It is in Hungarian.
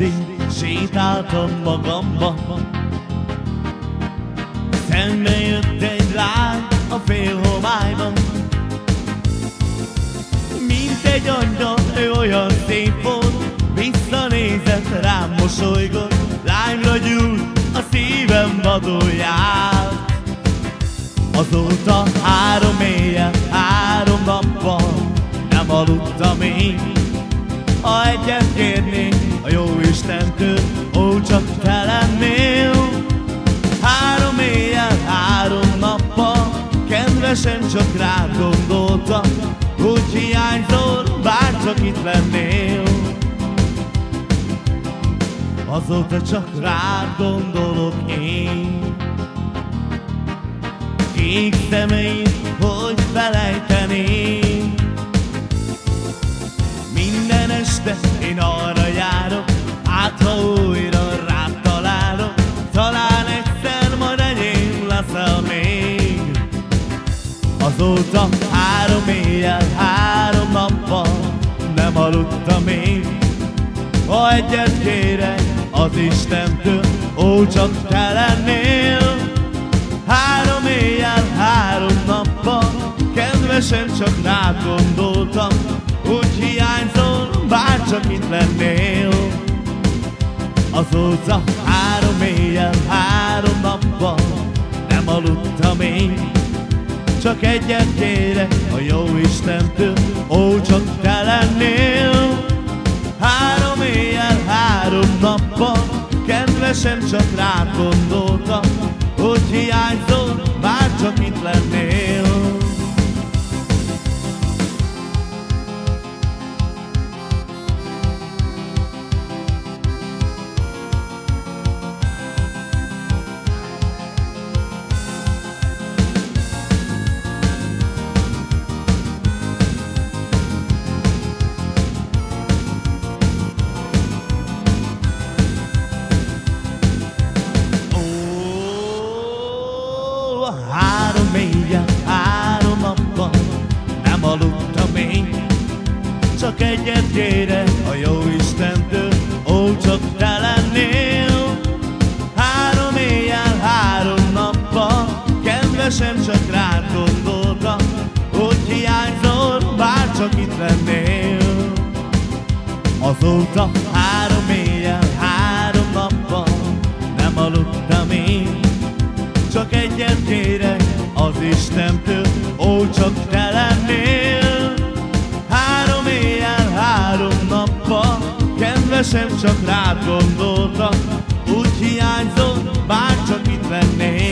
estén sétáltam magamba, szembe jött egy lány a félhomályban. Mint egy angyal, ő olyan szép volt, visszanézett rám, mosolygott, lányra gyújt, a szívem vadul járt. Azóta 3 éjjel, 3 nappal nem aludtam én. Ha egyet kérnék a Jóistentől, ó, csak te lennél. 3 éjjel, 3 nappal kedvesen csak rád gondoltam, hogy hiányzol, bárcsak itt lennél. Azóta csak rád gondolok én. Kék szemeid, hogy felejteném. Minden este én arra járok, hát ha újra rád találok, talán egyszer majd enyém leszel még. Azóta 3 éjjel, 3 nappal nem aludtam én. Ha egyet kérek az Istentől, ó, csak te lennél. 3 éjjel, 3 nappal kedvesen csak rád gondoltam, hogy hiányzol, bárcsak itt lennél. Azóta 3 éjjel, 3 nappal nem aludtam én. Csak egyet kérek a Jóistentől, ó, csak te lennél. 3 éjjel, 3 nappal kedvesen csak rád gondoltam, hogy hiányzol, bárcsak itt lennél. Csak egyet kérek a Jóistentől, ó, csak te lennél. 3 éjjel, 3 nappal kedvesen csak rád gondoltam, hogy hiányzol, bárcsak itt lennél. Azóta 3 éjjel, 3 nappal nem aludtam én. Csak egyet kérek az Istentől, ó, csak te lennél. 3 éjjel, 3 nappal kedvesen csak rád gondoltam, úgy hiányzol, bárcsak itt lennél.